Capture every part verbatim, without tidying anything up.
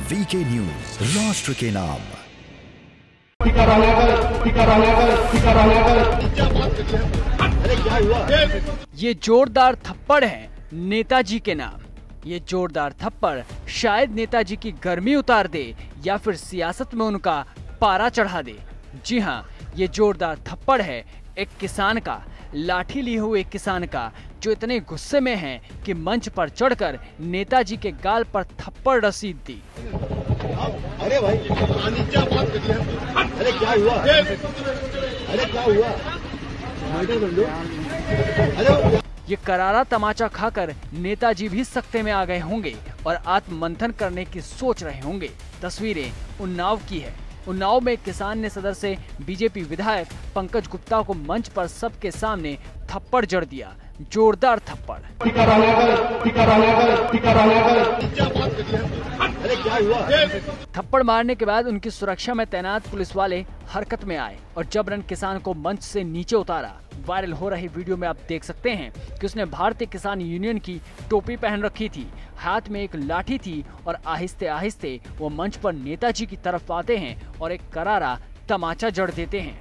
VK news, राष्ट्र के नाम। ये जोरदार थप्पड़ है नेताजी के नाम। ये जोरदार थप्पड़ शायद नेताजी की गर्मी उतार दे या फिर सियासत में उनका पारा चढ़ा दे। जी हाँ, ये जोरदार थप्पड़ है एक किसान का, लाठी लिए हुए किसान का, जो इतने गुस्से में है कि मंच पर चढ़कर नेताजी के गाल पर थप्पड़ रसीद दी। अरे भाई, अरे क्या हुआ? अरे क्या हुआ? अरे ये करारा तमाचा खाकर नेताजी भी सख्ते में आ गए होंगे और आत्ममंथन करने की सोच रहे होंगे। तस्वीरें उन्नाव की है। उन्नाव में किसान ने सदर से बीजेपी विधायक पंकज गुप्ता को मंच पर सबके सामने थप्पड़ जड़ दिया। जोरदार थप्पड़। अरे क्या हुआ? थप्पड़ मारने के बाद उनकी सुरक्षा में तैनात पुलिस वाले हरकत में आए और जबरन किसान को मंच से नीचे उतारा। वायरल हो रही वीडियो में आप देख सकते हैं कि उसने भारतीय किसान यूनियन की टोपी पहन रखी थी, हाथ में एक लाठी थी और आहिस्ते आहिस्ते वो मंच पर नेताजी की तरफ आते हैं और एक करारा तमाचा जड़ देते हैं।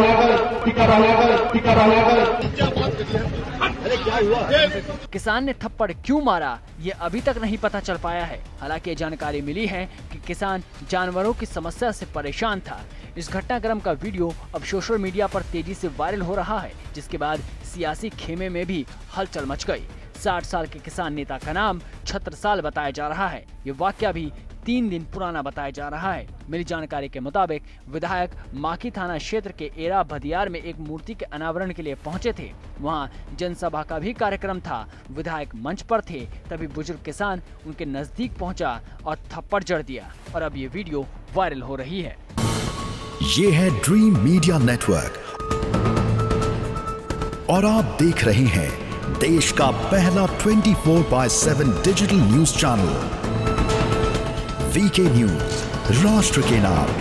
अरे क्या हुआ? किसान ने थप्पड़ क्यों मारा ये अभी तक नहीं पता चल पाया है। हालांकि जानकारी मिली है कि किसान जानवरों की समस्या से परेशान था। इस घटनाक्रम का वीडियो अब सोशल मीडिया पर तेजी से वायरल हो रहा है, जिसके बाद सियासी खेमे में भी हलचल मच गई। साठ साल के किसान नेता का नाम छत्रसाल बताया जा रहा है। ये वाकया भी तीन दिन पुराना बताया जा रहा है। मिली जानकारी के मुताबिक विधायक माखी थाना क्षेत्र के एरा भदियार में एक मूर्ति के अनावरण के लिए पहुंचे थे। वहां जनसभा का भी कार्यक्रम था। विधायक मंच पर थे, तभी बुजुर्ग किसान उनके नजदीक पहुंचा और थप्पड़ जड़ दिया और अब ये वीडियो वायरल हो रही है। ये है ड्रीम मीडिया नेटवर्क और आप देख रहे हैं देश का पहला चौबीस बाय सात digital news channel VK news, राष्ट्र के नाम।